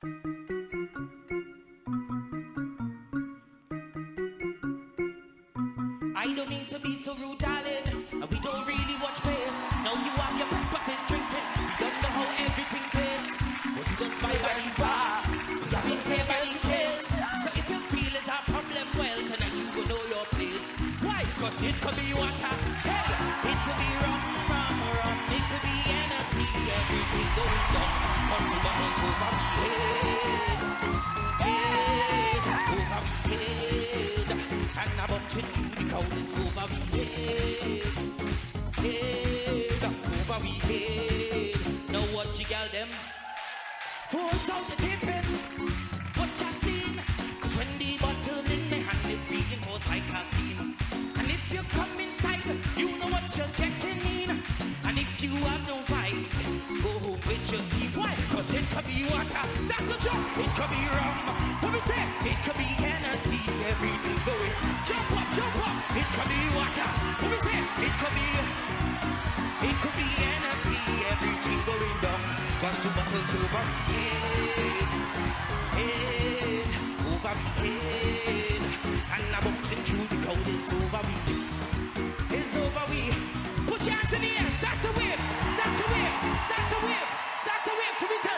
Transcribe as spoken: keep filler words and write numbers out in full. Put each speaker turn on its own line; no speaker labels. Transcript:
I don't mean to be so rude, darling. We don't really watch face. Now you have your breakfast and drinking. We don't know how everything tastes. But you just buy by the bar. We have it here by the case. So if you feel it's a problem, well, tonight you will know your place. Why? Because it could be water. Hey, it could be rum, rum, rum. It could be energy. Everything going down. Cause the bottles over me head. Head. Over me head. And I bumped into the cow is over me head. Head. Over me head. Now watch you girl them. Falls out the tipping. What you seen? Cause when the bottle in my hand it feeling most like a beam. And if you come inside, you know what you're getting in. And if you have no vibes, go home with your team. Why? Cause it could be water, that's a joke. It could be rum. What we say? It could be energy, everything going. Jump up, jump up. It could be water. What we say? It could be, it could be energy, everything going down. Cause two bottles over me head, head, over me head. And I bumped into the crowd, it's over me. It's over me. Put your hands in the air, start to wave, start to wave, start to wave, start to wave. So we